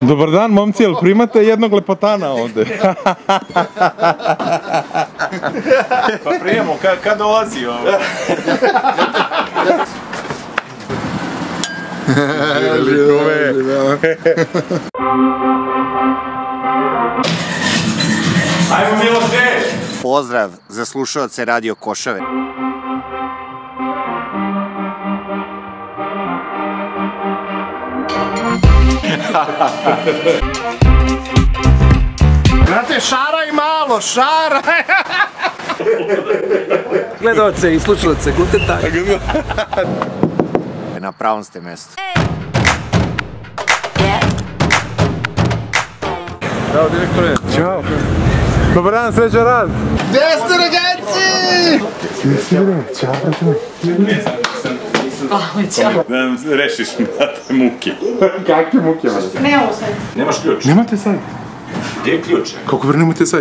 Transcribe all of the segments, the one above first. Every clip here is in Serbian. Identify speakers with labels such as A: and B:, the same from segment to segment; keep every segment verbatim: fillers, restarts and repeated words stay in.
A: Dobar dan, momci, jel primate jednog lepotana ovde?
B: Pa prijemo, kad dolazi ovo?
A: Likove!
B: Ajmo, Miloše!
C: Pozdrav za slušaoce Radio Košave.
D: Znate, šaraj malo, šaraj!
E: Gledalce i slušalce, guten tag.
C: Na pravom ste mestu.
A: Ćao, direktore. Ćao. Dobar dan, srećan rad.
D: Gde ste, ragazci?
A: Ćao,
B: Ćao. Da nam rešiš te muke.
A: kakve muke vas?
F: Nemamo sajt.
B: Nemaš ključ?
A: Nemate sajt?
B: Gdje je ključ?
A: Kako ver nemate sajt?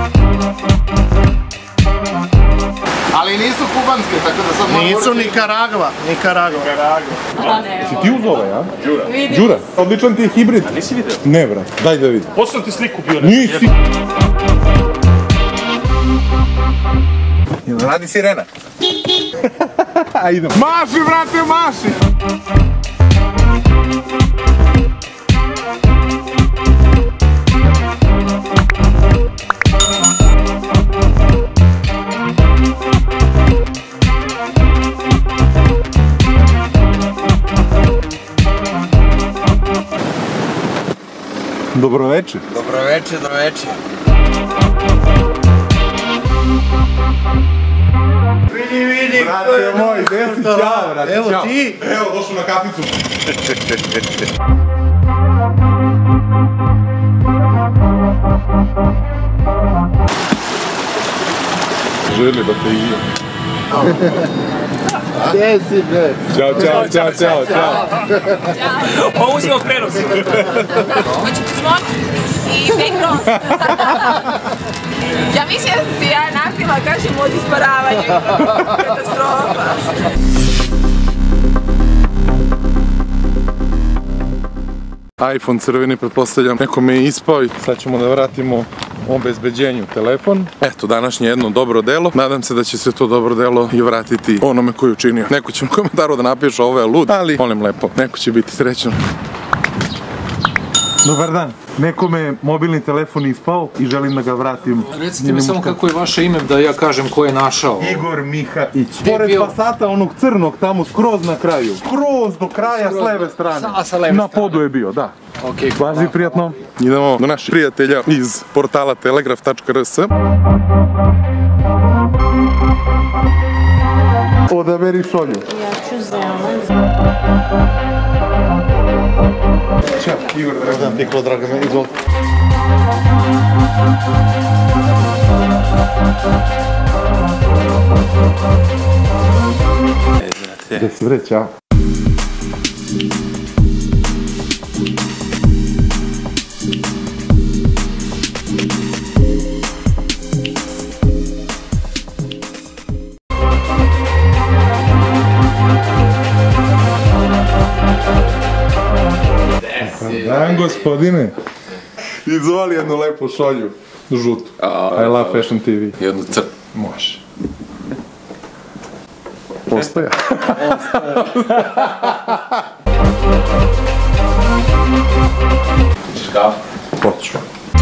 D: Ali nisu kubanske, tako da sad moram... Nisu Nikaragva, Nikaragva.
F: A ne,
A: Si ti uz ovaj, a?
B: Đura.
F: vidi.
A: Đura, odličan ti je hibrid.
B: A nisi vidio?
A: Ne, brat, daj da vidim.
B: Poslao ti sliku bio nešto.
A: Nisi! Jel radi sirena? A idem. Maši, brate, maši! Dobroveče.
C: Dobroveče, dobroveče.
D: Vidi, vidi!
A: Brate moj, gde si? Ćao, brate,
D: Evo
A: ćao.
D: ti!
A: Evo, došao na kaficu. Želi da te igram.
D: Gde si, bre?
A: Ćao, čao, čao, čao, čao.
E: Ovo uzimo prenos.
F: Hoćete smok i background. Ja mislim da sam se ja napila, kažem, od isparavanja. Katastrofa.
A: iPhone crveni, pretpostavljam, neko me je ispao i sad ćemo da vratimo obezbeđenju telefon. Eto, današnje jedno dobro delo. Nadam se da će se to dobro delo i vratiti onome koji je učinio. Neko će u komentaru da napiše ovo je lud, ali molim lepo, neko će biti srećan. Dobar dan. Nekome je mobilni telefon ispao i želim da ga vratim.
E: Recite mi samo kako je vaše ime da ja kažem ko je našao.
A: Igor Mihajić. Pored Passata, onog crnog, tamo skroz na kraju. Skroz do kraja, s leve strane.
E: A sa leve
A: Na
E: strane.
A: podu je bio, da.
E: Okej,
A: Važi, prijatno. Idemo do naših prijatelja iz portala telegraf tačka r s. Odaberi šolju.
F: Ja ću zeleno.
A: Ćao, Igor, drago.
D: Nikolo, drago me, izvoli.
A: Gde si, bre, ćao. Dan, gospodine. Izvoli jednu lepu šolju. Žutu. I love Fashion T V.
E: jednu crtu.
A: Može. Postoja.
B: Hoćeš kafu?
A: Hoću.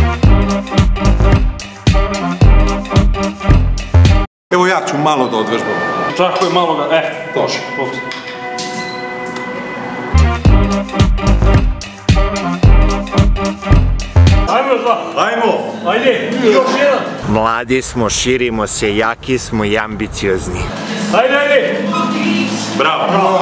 A: Evo ja ću malo da odvežbam.
B: Tako je malo ga, e, došli, ovdje. Ajmo još dva. Ajmo. Ajde, još jedan.
C: Mladi smo, širimo se, jaki smo i ambiciozni.
B: Ajde, ajde. Bravo. Bravo.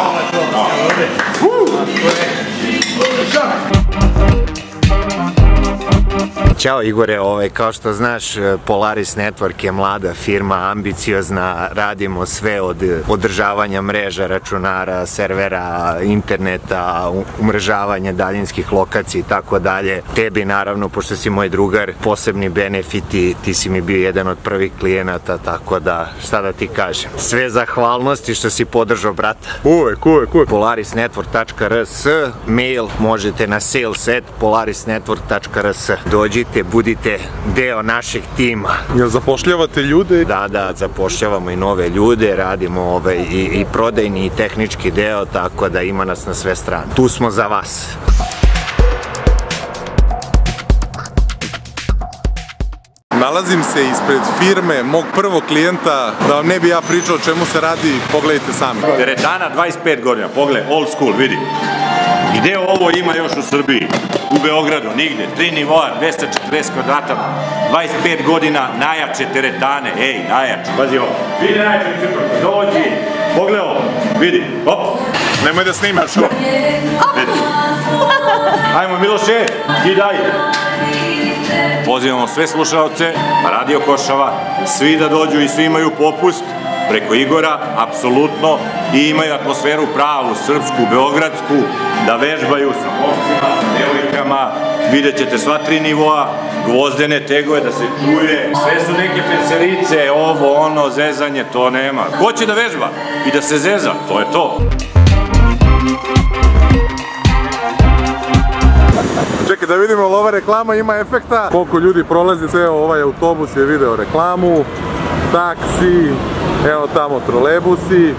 C: Ćao Igore, ovaj, kao što znaš, Polaris Network je mlada firma, ambiciozna, radimo sve od održavanja mreža, računara, servera, interneta, umrežavanja daljinskih lokacija i tako dalje. Tebi naravno, pošto si moj drugar, posebni benefiti, ti si mi bio jedan od prvih klijenata, tako da, šta da ti kažem. Sve zahvalnosti što si podržao brata. Uvek, uvek, uvek. polaris network tačka r s, mail možete na sales at polaris network tačka r s. Dođite, budite deo našeg tima.
A: Jel zapošljavate ljude?
C: Da, da, zapošljavamo i nove ljude, radimo ovaj, i, i prodajni i tehnički deo, tako da ima nas na sve strane. Tu smo za vas.
A: Nalazim se ispred firme mog prvog klijenta, da vam ne bi ja pričao o čemu se radi, pogledajte sami.
B: Teretana dvadeset pet godina, pogledaj, old school, vidi. Gde ovo ima još u Srbiji? U Beogradu, nigde, tri nivoa, dvesta četrdeset kvadrata, dvadeset pet godina, najjače teretane, ej, najjače, pazi ovo. Vidi najjače, dođi, pogledaj ovo, vidi, hop.
A: Nemoj da snimaš ovo.
B: Vidi. Ajmo Miloše, i daj. Pozivamo sve slušalce, Radio Košava, svi da dođu i svi imaju popust preko Igora, apsolutno, i imaju atmosferu pravu, srpsku, beogradsku, da vežbaju sa momcima, sa devojkama, vidjet ćete sva tri nivoa, gvozdene tegove, da se čuje, sve su neke feserice, ovo, ono, zezanje, to nema. Ko će da vežba i da se zeza, to je to.
A: Čekaj da vidimo, ali ova reklama ima efekta. Koliko ljudi prolazi, ceo ovaj autobus je video reklamu, taksi, evo tamo trolebusi.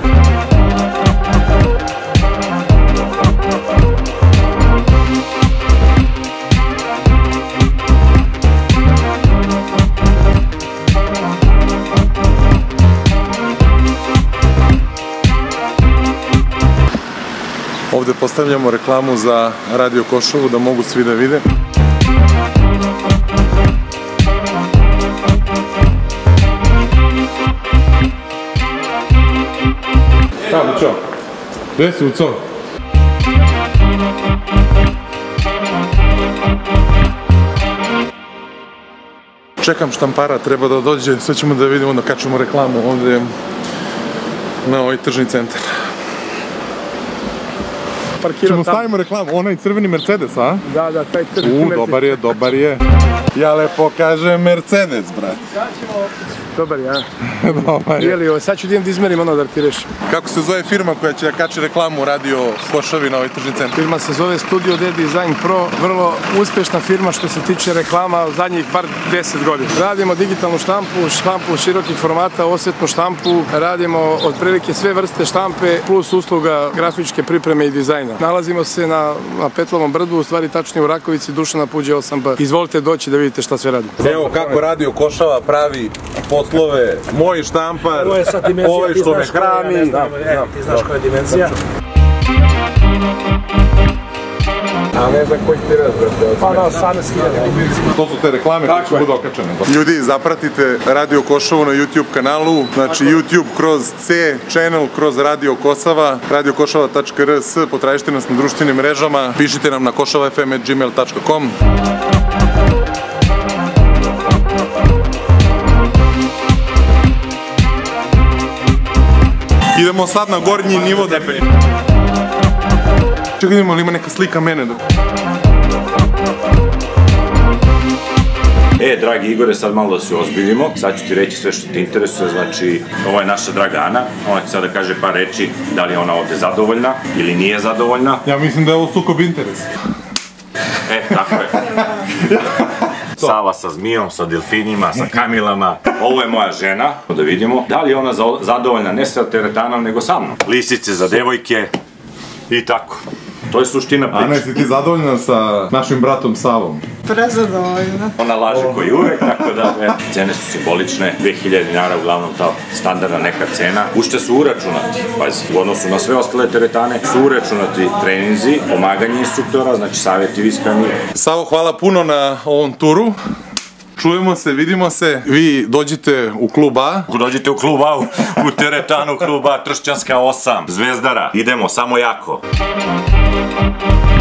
A: Ovdje postavljamo reklamu za Radio Košavu da mogu svi da vide. Evo, čo? Gde si, uco? Čekam štampara, treba da dođe, sve ćemo da vidimo, da kačemo reklamu ovdje na ovaj tržni centar. Čemo stavimo reklamu, onaj crveni Mercedes, a?
D: Da, da, taj crveni
A: Mercedes. U, dobar je, dobar je. Ja lepo kažem Mercedes, brat.
D: Dobar je, a?
A: Dobar je.
D: Jeli, sad ću da idem da izmerim ono da ti rešim.
A: Kako se zove firma koja će da kače reklamu u Radio Košavi na ovaj tržni centar?
D: Firma se zove Studio D Design Pro, vrlo uspešna firma što se tiče reklama zadnjih bar deset godina. Radimo digitalnu štampu, štampu širokih formata, osvetnu štampu, radimo otprilike sve vrste štampe plus usluga grafičke pripreme i dizajna. Nalazimo se na, na Petlovom brdu, u stvari tačnije u Rakovici, Dušana Puđe osam B. Izvolite doći da vidite šta sve radimo.
A: Evo kako Radio Košava pravi poslove, moj štampar, ovaj što me hrani.
E: Ti znaš koja je dimenzija?
D: A ne znam koji ti razbrate.
E: Pa da, osamnaest hiljada dimenzija.
A: To su te reklame koje će budu okačene. Ljudi, zapratite Radio Košavu na YouTube kanalu, znači YouTube kroz C channel, kroz Radio Kosava, radio košava tačka r s, potražite nas na društvenim mrežama, pišite nam na košava f m at gmail tačka com. Idemo sad na gornji nivo da... Čekaj, vidimo li ima neka slika mene dok...
B: E, dragi Igore, sad malo da se ozbiljimo. Sad ću ti reći sve što te interesuje, znači, ovo je naša draga Ana. Ona će sad da kaže par reči, da li je ona ovde zadovoljna ili nije zadovoljna.
A: Ja mislim da je ovo sukob interesa.
B: E, tako je. Sava sa zmijom, sa delfinima, sa kamilama. Ovo je moja žena, da vidimo. Da li je ona zadovoljna ne sa teretanom, nego sa mnom. Lisice za devojke i tako. To je suština priče.
A: Ana, jesi ti zadovoljna sa našim bratom Savom?
F: Prezadovoljna.
B: Ona laže koji uvek, tako da cene su simbolične, dve hiljade dinara uglavnom ta standardna neka cena. Ušte su uračunati, pazi, u odnosu na sve ostale teretane, su uračunati treninzi, pomaganje instruktora, znači savjeti viskrani.
A: Savo, hvala puno na ovom turu. Čujemo se, vidimo se, vi dođite u klub A.
B: Dođite u klub A, u teretanu klub A, Tršćanska osam, Zvezdara, idemo, samo jako.